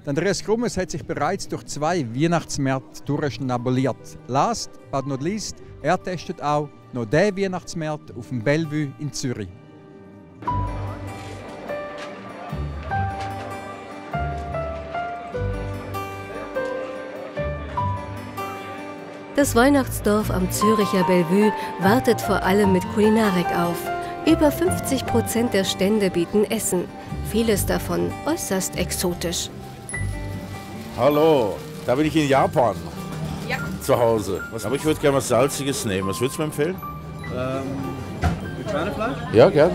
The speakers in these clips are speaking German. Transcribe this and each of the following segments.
Andreas Grummes hat sich bereits durch 2 Weihnachtsmärkte durchschnabuliert. Last but not least, er testet auch noch den Weihnachtsmarkt auf dem Bellevue in Zürich. Das Weihnachtsdorf am Züricher Bellevue wartet vor allem mit Kulinarik auf. Über 50% der Stände bieten Essen, vieles davon äußerst exotisch. Hallo, da bin ich in Japan. Ja. Zu Hause. Aber ich würde gerne was Salziges nehmen. Was würdest du mir empfehlen? Schweinefleisch? Ja, gern.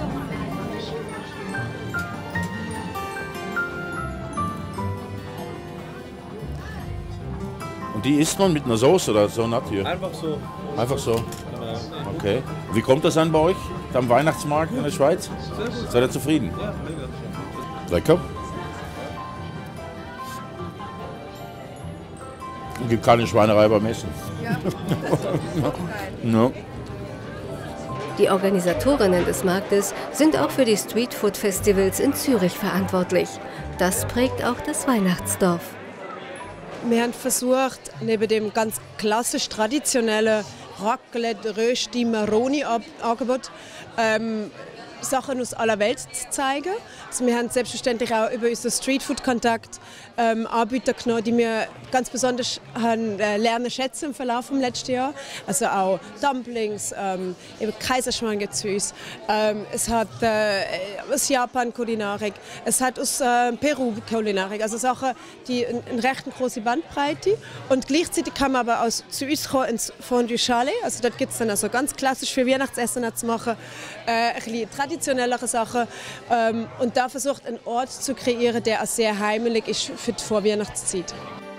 Und die isst man mit einer Soße oder so natürlich? Einfach so. Einfach so? Okay. Wie kommt das an bei euch? Am Weihnachtsmarkt in der Schweiz? Sehr gut. Seid ihr zufrieden? Ja, mega. Lecker. Es gibt keine Schweinerei beim Essen. Ja, No. Die Organisatorinnen des Marktes sind auch für die Streetfood-Festivals in Zürich verantwortlich. Das prägt auch das Weihnachtsdorf. Wir haben versucht, neben dem ganz klassisch traditionellen Raclette, Rösti, Maroni-Angebot Sachen aus aller Welt zu zeigen. Also wir haben selbstverständlich auch über unseren Streetfood-Kontakt Anbieter genommen, die wir ganz besonders haben, lernen schätzen im Verlauf des letzten Jahr. Also auch Dumplings, eben Kaiserschmarrn gibt es für uns. Es hat aus Japan Kulinarik, es hat aus Peru Kulinarik. Also Sachen, die eine recht große Bandbreite. Und gleichzeitig kann man aber auch zu uns kommen ins Fondue Chalet. Also dort gibt es dann also ganz klassisch für Weihnachtsessen zu machen, ein bisschen traditionellere Sachen. Und da versucht einen Ort zu kreieren, der auch sehr heimelig ist für die Vorweihnachtszeit.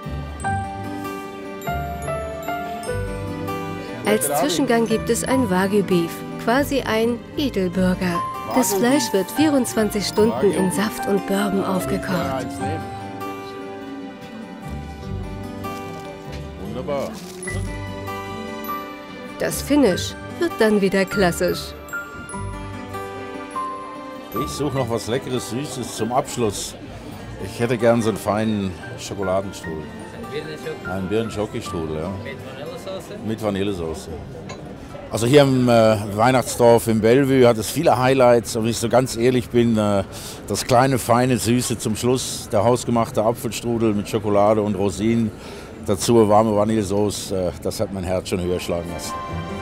Als Zwischengang gibt es ein Wagyu Beef, quasi ein Edelburger. Das Fleisch wird 24 Stunden in Saft und Bourbon aufgekocht. Wunderbar. Das Finish wird dann wieder klassisch. Ich suche noch was Leckeres, Süßes zum Abschluss. Ich hätte gern so einen feinen Schokoladenstrudel. Einen Birnenschokistrudel, ja. Mit Vanillesoße. Also hier im Weihnachtsdorf im Bellevue hat es viele Highlights. Und wenn ich so ganz ehrlich bin, das kleine, feine, Süße zum Schluss, der hausgemachte Apfelstrudel mit Schokolade und Rosinen. Dazu warme Vanillesoße, das hat mein Herz schon höher schlagen lassen.